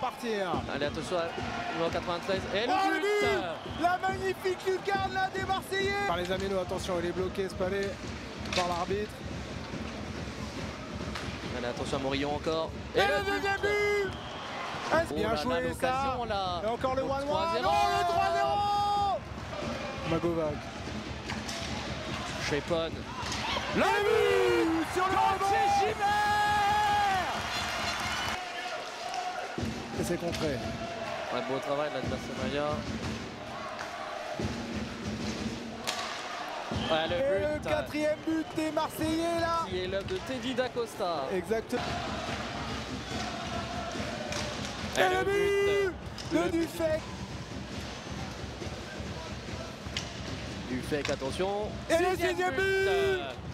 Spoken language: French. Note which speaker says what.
Speaker 1: partir.
Speaker 2: Allez, attention, numéro 93. Et
Speaker 1: Oh,
Speaker 2: le but.
Speaker 1: La magnifique lucarne là des Marseillais. Par les Aménos, attention, il est bloqué Spallet par l'arbitre.
Speaker 2: Allez, attention à Morillon encore.
Speaker 1: Et le deuxième but. Ah,
Speaker 2: Oh
Speaker 1: bien
Speaker 2: là,
Speaker 1: joué ça.
Speaker 2: Là.
Speaker 1: Et encore le 1-1. Non,
Speaker 2: 3-0.
Speaker 1: le 3-0. Magovac.
Speaker 2: Chepon.
Speaker 1: Le but sur le rebond. Et c'est contré.
Speaker 2: Ouais, beau travail là de Bassamaya. Ouais,
Speaker 1: Et le quatrième but des Marseillais là.
Speaker 2: Qui est l'œuvre de Teddy Dacosta.
Speaker 1: Exactement.
Speaker 2: Et
Speaker 1: le but de Dufek.
Speaker 2: Dufek, attention.
Speaker 1: Et le sixième but.